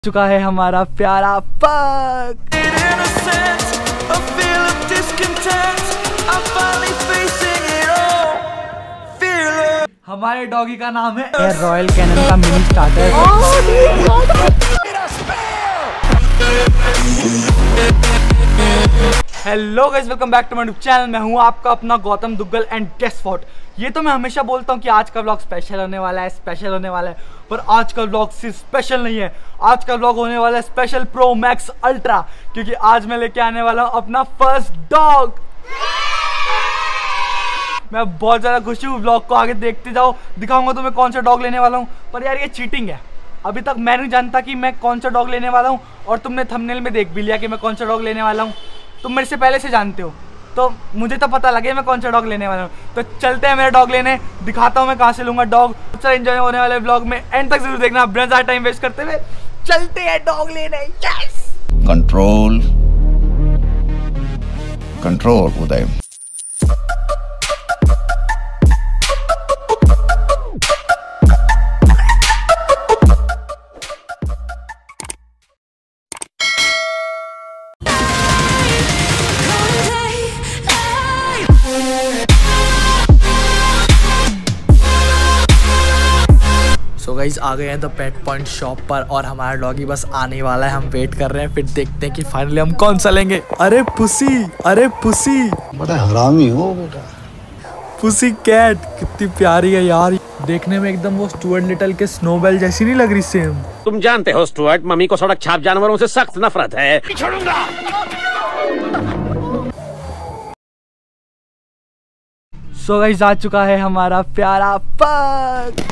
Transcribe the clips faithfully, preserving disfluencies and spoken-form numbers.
चुका है हमारा प्यारा पग। हमारे डॉगी का नाम है रॉयल कैनन का mini starter. Hello guys, welcome back to my YouTube channel. मैं हूं आपका अपना Gautam Duggal and guess what. ये तो मैं हमेशा बोलता हूं कि आज का व्लॉग स्पेशल होने वाला है, स्पेशल होने वाला है, पर आज का व्लॉग सिर्फ स्पेशल नहीं है। आज का व्लॉग होने वाला है स्पेशल प्रो मैक्स अल्ट्रा, क्योंकि आज मैं लेके आने वाला हूं अपना फर्स्ट डॉग। मैं बहुत ज़्यादा खुश हूँ। व्लॉग को आगे देखते जाओ, दिखाऊंगा तुम्हें कौन सा डॉग लेने वाला हूँ। पर यार ये चीटिंग है, अभी तक मैं नहीं जानता कि मैं कौन सा डॉग लेने वाला हूँ, और तुमने थंबनेल में देख भी लिया कि मैं कौन सा डॉग लेने वाला हूँ। तुम मेरे से पहले से जानते हो, तो मुझे तो पता लगे मैं कौन सा डॉग लेने वाला हूँ। तो चलते हैं मेरा डॉग लेने, दिखाता हूँ मैं कहाँ से लूँगा डॉग। बहुत सारा एंजॉय होने वाले व्लॉग में, एंड तक जरूर देखना। बिना ज़्यादा टाइम वेस्ट करते हुए चलते हैं डॉग लेने। Yes, control control Uday. So guys, आ गए हैं द पेट पॉइंट शॉप पर, और हमारा डॉगी बस आने वाला है। हम वेट कर रहे हैं, फिर देखते हैं कि फाइनली हम कौन सा लेंगे। अरे पुसी, अरे पुसी, बड़ा हरामी हो बेटा। पुसी कैट कितनी प्यारी है यार। देखने में एकदम वो स्टुअर्ट लिटल के स्नोबेल जैसी नहीं लग रही सेम? तुम जानते हो स्टुअर्ट मम्मी को सड़क छाप जानवरों से सख्त नफरत है। छोड़ूंगा। सो गाइस, आ चुका है हमारा प्यारा पग।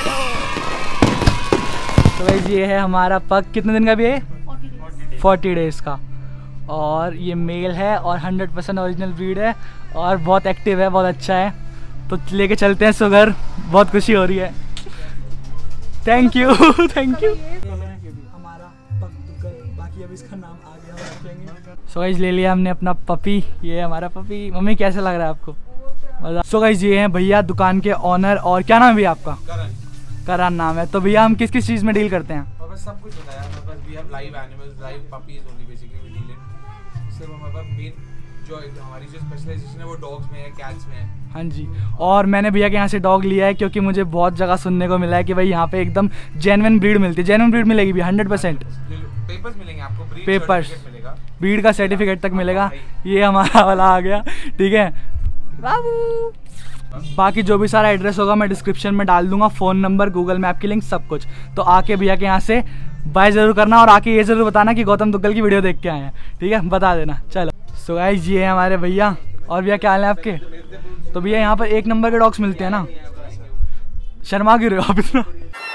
तो गाइस, ये है हमारा पग। कितने दिन का भी है? फोर्टी डेज का। और ये मेल है और हंड्रेड परसेंट ओरिजिनल ब्रीड है, और बहुत एक्टिव है, बहुत अच्छा है। तो लेके चलते हैं सुगर, बहुत खुशी हो रही है। Thank you thank you. हमारा पग दुग्गल, बाकी अब इसका नाम आ गया रखेंगे। सो गाइस, ले लिया हमने अपना पपी। ये है हमारा पपी। मम्मी कैसा लग रहा है आपको? सो गाइस, ये हैं भैया दुकान के ऑनर। और क्या नाम है भैया आपका? करण नाम है। तो भैया हम किस किस चीज़ में डील करते हैं? बस सब कुछ होता है यार। बस we have live animals, live puppies only basically we deal in. सिर्फ हमारे पास मेन जो हमारी जो स्पेशलाइजेशन है वो डॉग्स में है, कैट्स में है। हाँ जी, और मैंने भैया के यहाँ से डॉग लिया है क्योंकि मुझे बहुत जगह सुनने को मिला है कि भाई यहाँ पे एकदम जेन्युइन ब्रीड मिलती है। जेन्युइन ब्रीड मिलेगी भी हंड्रेड परसेंट। पेपर्स मिलेंगे आपको, ब्रीड पेपर्स सर्टिफिकेट मिलेगा, ब्रीड का सर्टिफिकेट तक मिलेगा। ये हमारा वाला आ गया, ठीक है बाबू। बाकी जो भी सारा एड्रेस होगा मैं डिस्क्रिप्शन में डाल दूंगा, फ़ोन नंबर, गूगल मैप की लिंक, सब कुछ। तो आके भैया के यहाँ से बाय ज़रूर करना, और आके ये ज़रूर बताना कि गौतम दुग्गल की वीडियो देख के आए हैं, ठीक है? बता देना। चलो सो गाइस, ये है हमारे भैया। और भैया क्या हाल है आपके? तो भैया यहाँ पर एक नंबर के डॉग्स मिलते हैं ना? शर्मा क्यों रहे हो आप इतना?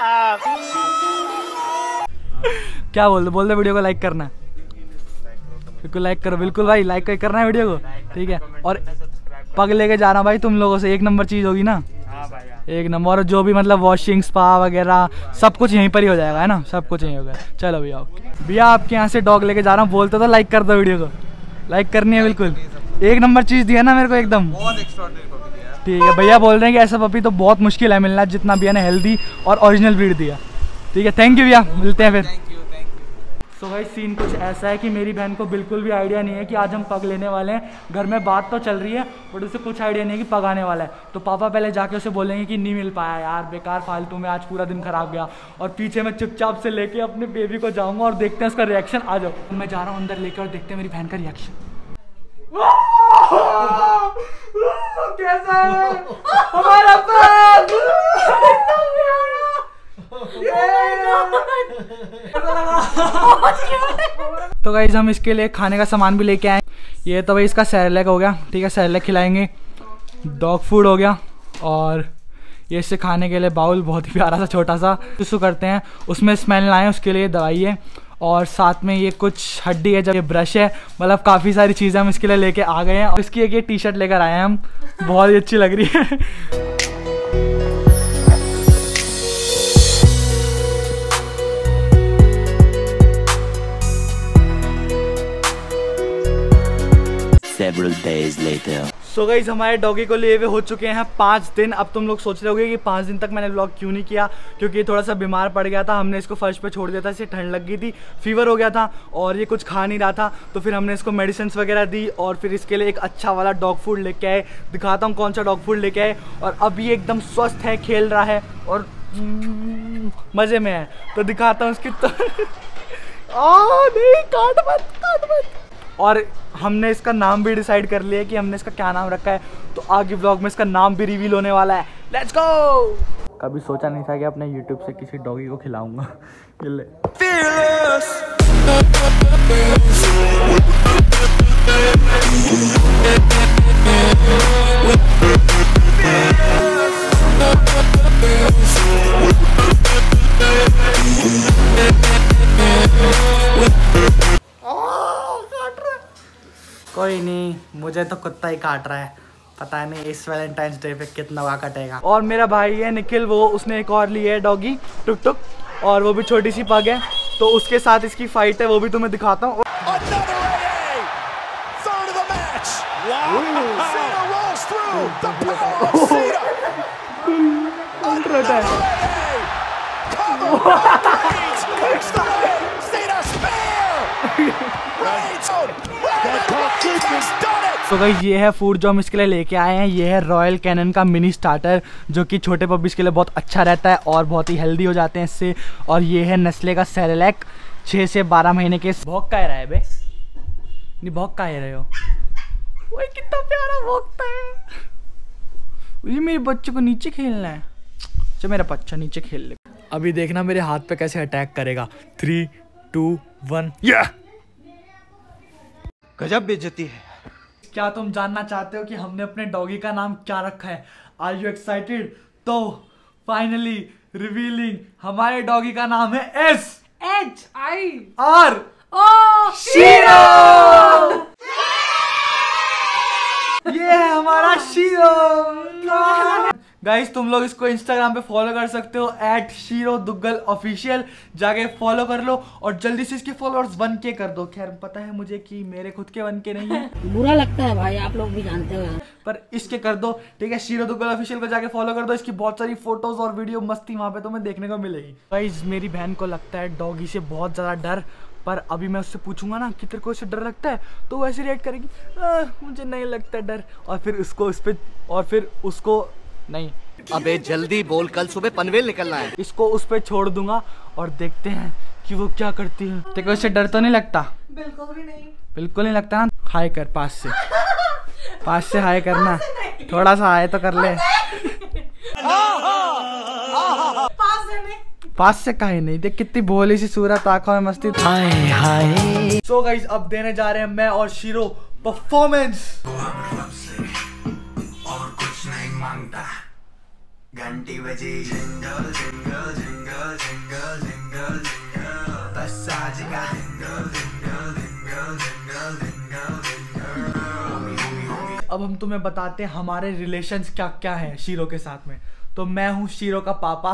क्या बोल दो बोल दो वीडियो को लाइक करना है, बिल्कुल लाइक करो, बिल्कुल भाई लाइक करना है वीडियो को, ठीक है? और पग लेके जा रहा हूँ भाई तुम लोगों से, एक नंबर चीज़ होगी ना? एक नंबर। और जो भी मतलब वॉशिंग, स्पा वगैरह सब कुछ यहीं पर ही हो जाएगा, है ना? सब कुछ यहीं होगा। चलो भैया, ओके भैया, आपके यहाँ से डॉग लेके जा रहा हूँ। बोलते तो लाइक कर दो, वीडियो को लाइक करनी है बिल्कुल। एक नंबर चीज़ दिया ना मेरे को एकदम, बहुत एक्स्ट्राऑर्डिनरी पपी दिया है। ठीक है? भैया बोल रहे हैं कि ऐसा पपी तो बहुत मुश्किल है मिलना, जितना भैया ने हेल्दी और ओरिजिनल ब्रीड दिया, ठीक है? थैंक यू भैया, मिलते हैं फिर। Thank you thank you. So भाई, सीन कुछ ऐसा है कि मेरी बहन को बिल्कुल भी आइडिया नहीं है कि आज हम पग लेने वाले हैं। घर में बात तो चल रही है, बट उसे कुछ आइडिया नहीं है कि पग आने वाला है। तो पापा पहले जाके उसे बोलेंगे कि नहीं मिल पाया यार, बेकार फालतू में आज पूरा दिन खराब गया। और पीछे मैं चुपचाप से लेके अपने बेबी को जाऊँगा और देखते हैं उसका रिएक्शन। आ जाओ, मैं जा रहा हूँ अंदर लेकर, और देखते हैं मेरी बहन का रिएक्शन कैसा है हमारा पग। तो गाइस, हम इसके लिए खाने का सामान भी लेके आए। ये तो भाई इसका सैरलैक हो गया, ठीक है? सैरलैक खिलाएंगे। डॉग फूड हो गया, और ये इससे खाने के लिए बाउल बहुत ही प्यारा सा छोटा सा टिश्यू करते हैं, उसमें स्मेल ना आए उसके लिए दवाई है। और साथ में ये कुछ हड्डी है, जब ये ब्रश है, मतलब काफ़ी सारी चीज़ें हम इसके लिए लेके आ गए हैं। और इसकी एक ये टी शर्ट लेकर आए हैं हम, बहुत ही अच्छी लग रही है। Several days later. So guys हमारे डॉगी को लिए हुए हो चुके हैं पाँच दिन। अब तुम लोग सोच रहे होगे कि पाँच दिन तक मैंने व्लॉग क्यों नहीं किया, क्योंकि ये थोड़ा सा बीमार पड़ गया था। हमने इसको फर्श पे छोड़ दिया था, इसे ठंड लग गई थी, फीवर हो गया था और ये कुछ खा नहीं रहा था। तो फिर हमने इसको मेडिसिन वगैरह दी और फिर इसके लिए एक अच्छा वाला डॉग फूड लेके आए। दिखाता हूँ कौन सा डॉग फूड लेके आए। और अब ये एकदम स्वस्थ है, खेल रहा है और मज़े में है। तो दिखाता हूँ उसकी तो नहीं, काट मत, काट मत। और हमने इसका नाम भी डिसाइड कर लिया कि हमने इसका क्या नाम रखा है, तो आगे व्लॉग में इसका नाम भी रिवील होने वाला है। Let's go. कभी सोचा नहीं था कि अपने यूट्यूब से किसी डॉगी को खिलाऊंगा। ये ले। कोई नहीं, मुझे तो कुत्ता ही काट रहा है, पता नहीं इस वैलेंटाइंस डे पे कितना वहाँ कटेगा। और मेरा भाई है निखिल, वो उसने एक और ली है डॉगी टुक टुक, और वो भी छोटी सी पग है, तो उसके साथ इसकी फाइट है, वो भी तुम्हें दिखाता हूँ। तो गाइस ये है फूड जो हम इसके लिए लेके आए हैं। ये है रॉयल कैनन का मिनी स्टार्टर, जो कि छोटे पपीज के लिए बहुत अच्छा रहता है और बहुत ही हेल्दी हो जाते हैं इससे। और ये है नेस्ले का सेरेलैक, छः से बारह महीने के। भौंक का रहा है बे, नहीं भौंक का रहे हो, वो कितना प्यारा भौंकता है। ये मेरे बच्चे को नीचे खेलना है, चल मेरा बच्चा नीचे खेल ले। अभी देखना मेरे हाथ पे कैसे अटैक करेगा। थ्री टू वन या। गजब बेइज्जती है। क्या तुम जानना चाहते हो कि हमने अपने डॉगी का नाम क्या रखा है? Are you excited? तो फाइनली रिवीलिंग, हमारे डॉगी का नाम है S H I R O Shiro. ये है हमारा शीरो। गाइस तुम लोग इसको इंस्टाग्राम पे फॉलो कर सकते हो, एट शीरो दुग्गल ऑफिशियल। जाके फॉलो कर लो और जल्दी से इसके फॉलोअर्स वन के कर दो। खैर पता है मुझे कि मेरे खुद के वन के नहीं है, बुरा लगता है भाई, आप लोग भी जानते हो, पर इसके कर दो, ठीक है। शीरो दुग्गल ऑफिशियल को जाके फॉलो कर दो। इसकी बहुत सारी फोटोज और वीडियो मस्ती वहाँ पे तुम्हें देखने को मिलेगी। गाइस मेरी बहन को लगता है डॉगी से बहुत ज्यादा डर, पर अभी मैं उससे पूछूंगा ना कि तेरे को इससे डर लगता है, तो वो ऐसे रिएक्ट करेगी, मुझे नहीं लगता डर। और फिर उसको उस पे और फिर उसको नहीं, अबे जल्दी बोल, कल सुबह पनवेल निकलना है। इसको उस पे छोड़ दूंगा और देखते हैं कि वो क्या करती है। तेरे को इससे डर तो नहीं लगता? बिल्कुल भी नहीं, बिल्कुल नहीं लगता ना। हाय कर पास से, पास से हाय करना, थोड़ा सा हाय तो कर ले। पास से नहीं, पास से काहे नहीं, देख कितनी भोली सी सूरत, आंखों में मस्ती। हाय हाय। सो गाइस अब देने जा रहे हैं मैं और शीरो परफॉर्मेंस। और कुछ नहीं मांगता, घंटी बजी jingle jingle jingle jingle jingle jingle, बस आज का jingle jingle jingle jingle jingle jingle. अब हम तुम्हें बताते हैं हमारे रिलेशंस क्या क्या है शीरो के साथ में। तो मैं हूँ शीरो का पापा,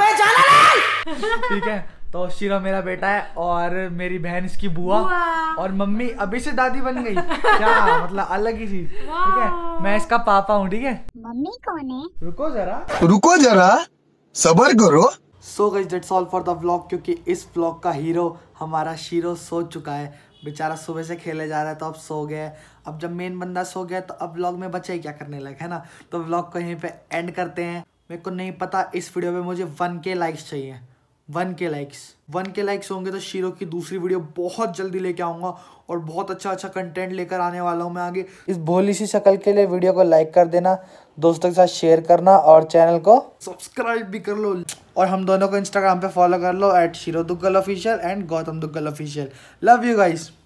ठीक है। तो शीरो मेरा बेटा है और मेरी बहन इसकी बुआ, और मम्मी अभी से दादी बन गई। क्या मतलब अलग ही चीज, ठीक है। मैं इसका पापा हूँ, ठीक है। मम्मी कौन है? रुको जरा, रुको जरा, सबर करो। So guys that's all for the vlog, क्योंकि इस व्लॉग का हीरो हमारा शीरो सो चुका है। बेचारा सुबह से खेले जा रहा है तो अब सो गया। अब जब मेन बंदा सो गया तो अब व्लॉग में बचे क्या करने लगे, है ना। तो व्लॉग को यहीं पे एंड करते हैं। मेरे को नहीं पता, इस वीडियो पे मुझे वन के लाइक्स चाहिए, वन के लाइक्स वन के लाइक्स होंगे तो शीरो की दूसरी वीडियो बहुत जल्दी लेके आऊँगा और बहुत अच्छा अच्छा कंटेंट लेकर आने वाला हूँ मैं आगे। इस भोली सी शक्ल के लिए वीडियो को लाइक कर देना, दोस्तों के साथ शेयर करना और चैनल को सब्सक्राइब भी कर लो। और हम दोनों को इंस्टाग्राम पे फॉलो कर लो, at Shiro Duggal official and Gautam Duggal official. Love you guys.